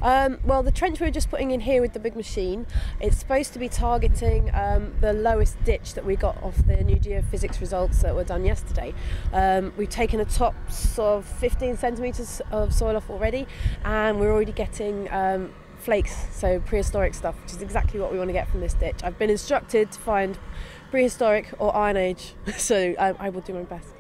Well, the trench we were just putting in here with the big machine, it's supposed to be targeting the lowest ditch that we got off the new geophysics results that were done yesterday. We've taken a top sort of 15 centimetres of soil off already, and we're already getting flakes, so prehistoric stuff, which is exactly what we want to get from this ditch. I've been instructed to find prehistoric or Iron Age, so I will do my best.